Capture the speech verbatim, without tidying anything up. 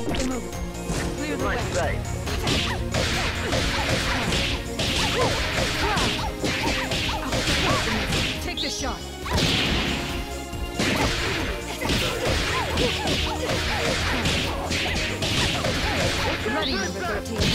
Get moving. Clear the My way. sight. Take the shot. Ready, number thirteen.